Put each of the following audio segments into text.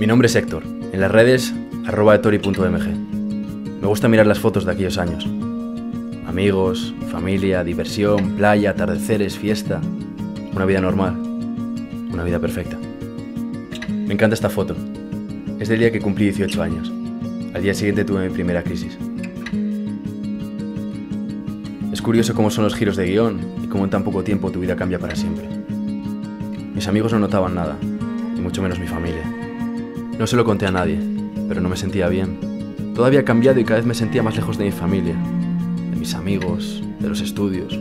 Mi nombre es Héctor, en las redes @etori.mg. Me gusta mirar las fotos de aquellos años. Amigos, familia, diversión, playa, atardeceres, fiesta. Una vida normal, una vida perfecta. Me encanta esta foto. Es del día que cumplí 18 años. Al día siguiente tuve mi primera crisis. Es curioso cómo son los giros de guión y cómo en tan poco tiempo tu vida cambia para siempre. Mis amigos no notaban nada, y mucho menos mi familia. No se lo conté a nadie, pero no me sentía bien. Todo había cambiado y cada vez me sentía más lejos de mi familia, de mis amigos, de los estudios.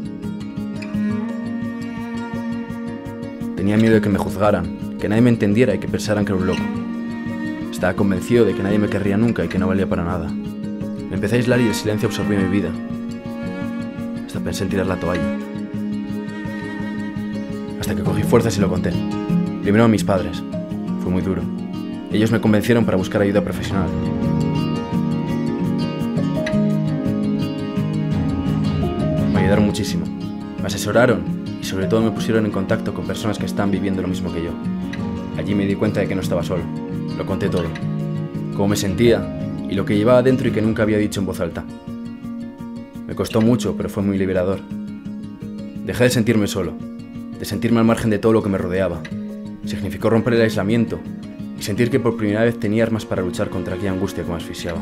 Tenía miedo de que me juzgaran, que nadie me entendiera y que pensaran que era un loco. Estaba convencido de que nadie me querría nunca y que no valía para nada. Me empecé a aislar y el silencio absorbió mi vida. Hasta pensé en tirar la toalla. Hasta que cogí fuerzas y lo conté. Primero a mis padres. Fue muy duro. Ellos me convencieron para buscar ayuda profesional. Me ayudaron muchísimo. Me asesoraron y sobre todo me pusieron en contacto con personas que están viviendo lo mismo que yo. Allí me di cuenta de que no estaba solo. Lo conté todo. Cómo me sentía y lo que llevaba dentro y que nunca había dicho en voz alta. Me costó mucho, pero fue muy liberador. Dejé de sentirme solo, de sentirme al margen de todo lo que me rodeaba. Significó romper el aislamiento y sentir que por primera vez tenía armas para luchar contra aquella angustia que me asfixiaba.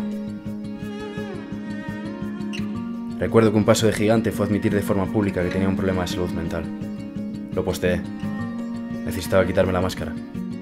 Recuerdo que un paso de gigante fue admitir de forma pública que tenía un problema de salud mental. Lo posteé. Necesitaba quitarme la máscara.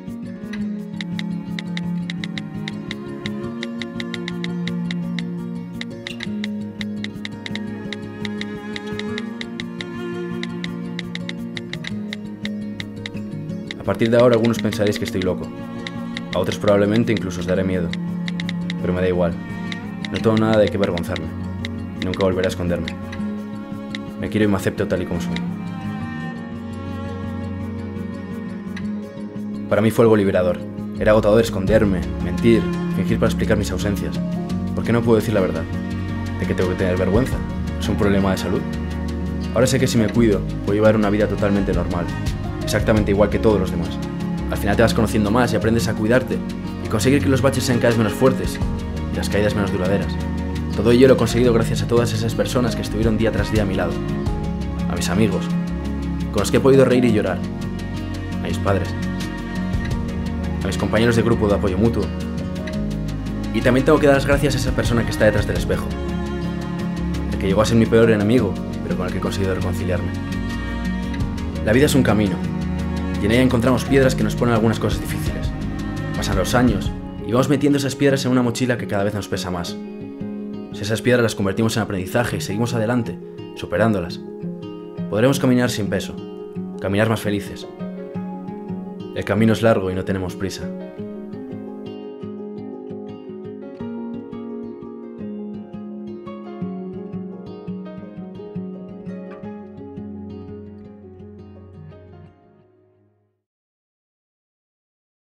A partir de ahora algunos pensaréis que estoy loco. A otros probablemente incluso os daré miedo. Pero me da igual. No tengo nada de qué avergonzarme. Y nunca volveré a esconderme. Me quiero y me acepto tal y como soy. Para mí fue algo liberador. Era agotador esconderme, mentir, fingir para explicar mis ausencias. ¿Por qué no puedo decir la verdad? ¿De qué tengo que tener vergüenza? ¿Es un problema de salud? Ahora sé que si me cuido, puedo llevar una vida totalmente normal. Exactamente igual que todos los demás. Al final te vas conociendo más y aprendes a cuidarte y conseguir que los baches sean cada vez menos fuertes y las caídas menos duraderas. Todo ello lo he conseguido gracias a todas esas personas que estuvieron día tras día a mi lado. A mis amigos, con los que he podido reír y llorar. A mis padres. A mis compañeros de grupo de apoyo mutuo. Y también tengo que dar las gracias a esa persona que está detrás del espejo. El que llegó a ser mi peor enemigo, pero con el que he conseguido reconciliarme. La vida es un camino, y en ella encontramos piedras que nos ponen algunas cosas difíciles. Pasan los años, y vamos metiendo esas piedras en una mochila que cada vez nos pesa más. Si esas piedras las convertimos en aprendizaje y seguimos adelante, superándolas, podremos caminar sin peso, caminar más felices. El camino es largo y no tenemos prisa.